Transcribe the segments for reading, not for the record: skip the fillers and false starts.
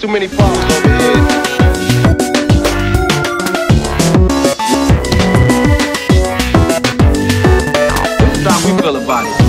many problems over here. This is how we feel about it.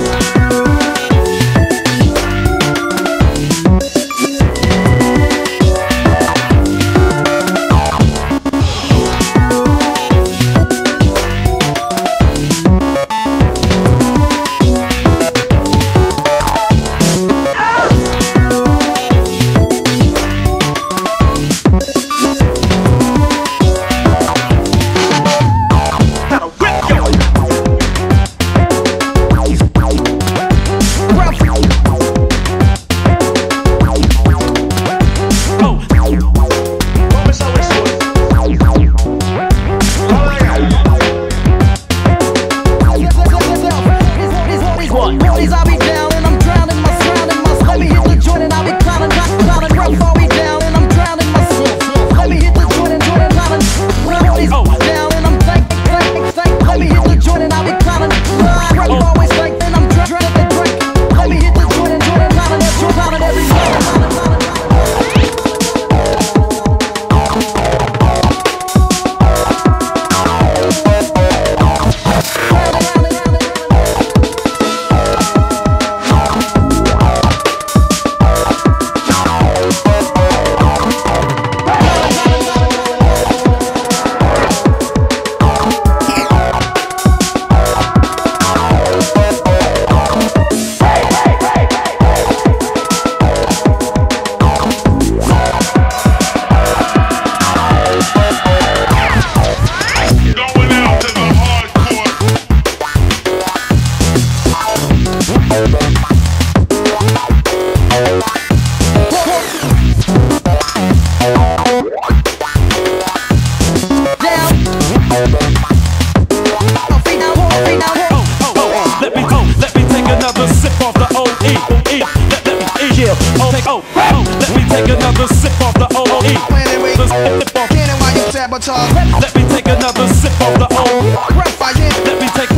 Let me take another sip of the old. Let me take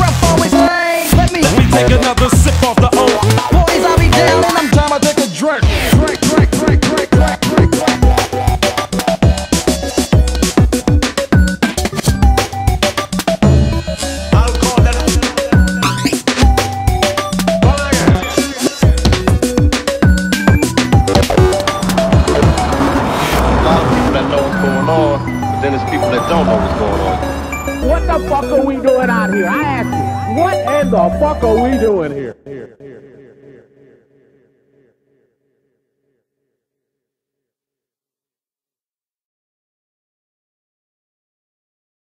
another sip of the old. Boys, I'll be down and I'm trying to take a drink. I'll call that. A lot of people that know what's going on, but then there's people that don't know what's going on. What the fuck are we doing out here? I ask you, what in the fuck are we doing here?